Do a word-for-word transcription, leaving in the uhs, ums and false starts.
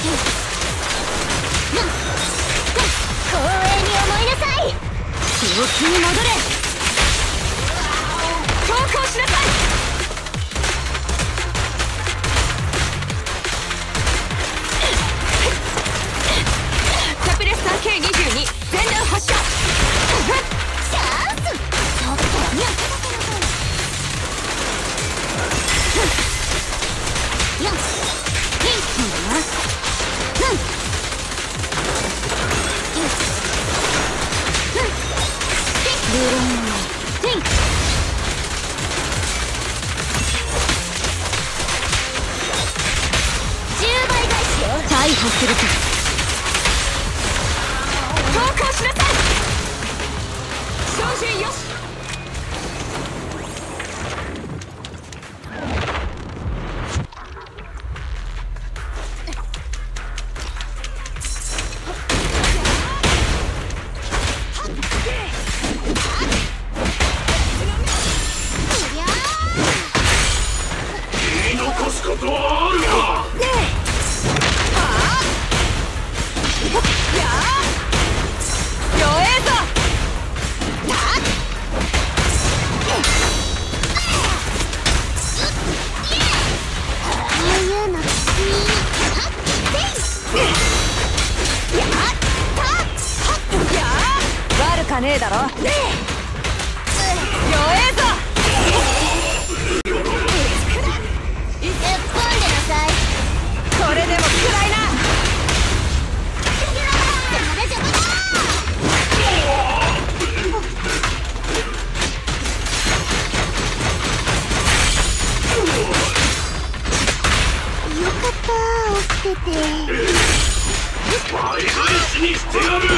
光栄に思いなさい。記憶に戻れ。投降しなさい。キャピレスター ケーにじゅうに 全弾発射。チャンス。ちょっとにゃんよし、いいな。うん。ルーロンテイン。じゅうばい返しよ。逮捕するか。投降しなさい。照準よし。悪かねえだろ。ねえ、弱えぞ。ぶっ飛んでなさい。これでも食らいな。邪魔だ邪魔だ。よかった起きてて。倍返しにしてやる。